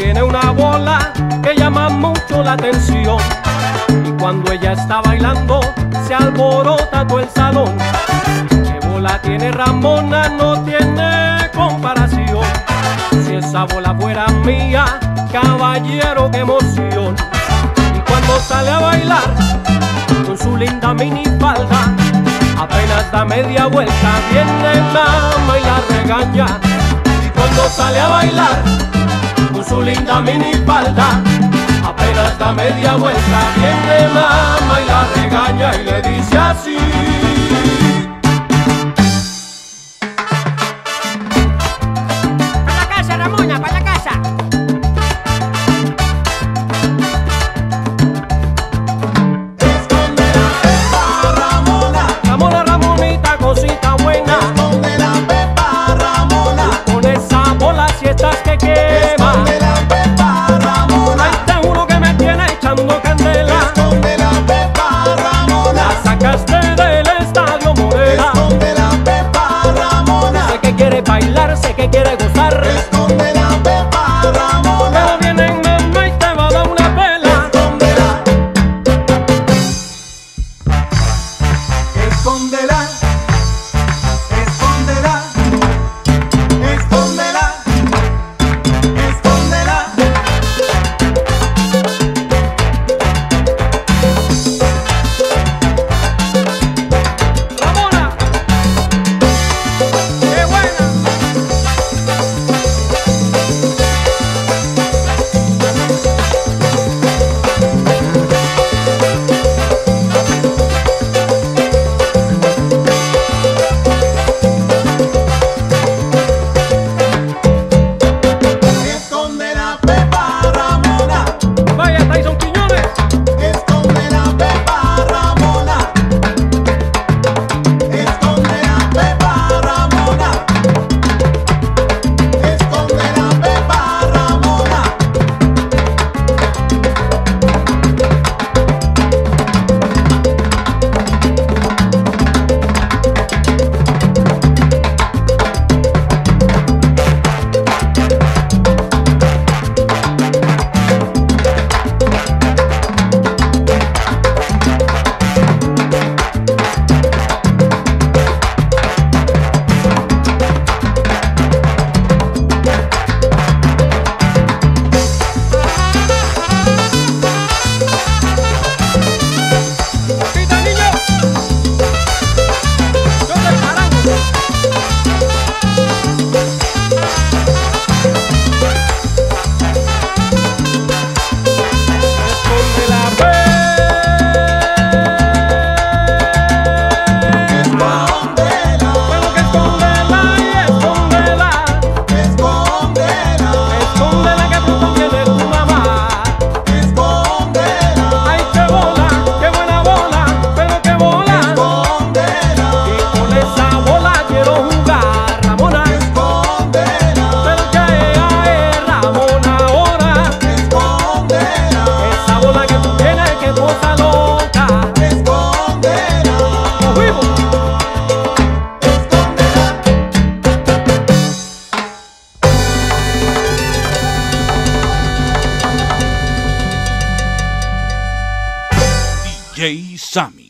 tiene una bola que llama mucho la atención. Y cuando ella está bailando, se alborota todo el salón. ¿Qué bola tiene Ramona? No tiene comparación. Si esa bola fuera mía, caballero, qué emoción. Y cuando sale a bailar con su linda minifalda, apenas da media vuelta, viene mamá y la regaña. Y cuando sale a bailar con su linda minifalda, apenas da media vuelta, viene mamá y la regaña y le dice así. ¡Para la casa, Ramona, para la casa! Esconde la pepa, Ramona. Ramona, Ramonita, cosita buena. Esconde la pepa, Ramona. Con esa bola si estás que quema. Esconde la pepa, Ramona. Ay, te juro que me tiene echando candela. Esconde la pepa, Ramona. La sacaste del estadio Morena. Esconde la pepa, Ramona. Sé que quiere bailar, sé que quiere gozar. Esconde la pepa, Ramona. Pero viene mamá y te va a dar una pela. Escóndela. Escóndela. Escóndela. Escóndela. Escóndela. Ramona, qué buena. Esconde la pepa, Ramona. Vaya, Tyson Quiñones. Esconde la pepa, Ramona. Esconde la pepa, Ramona. Esconde la pepa, Ramona. Quita, niño. Yo te parango. Esconde la Escóndela. pero que escóndela y escóndela. Escóndela. Escóndela que pronto viene tu mamá. Escóndela. Ay, qué bola, qué buena bola, pero qué bola. Escóndela. Y con esa bola quiero jugar, Ramona. Escóndela. Pero que es Ramona ahora. Escóndela. Esa bola que tú tienes, que cosa loca. Escóndela. Nos fuimos. Escóndela. DJ Sammy.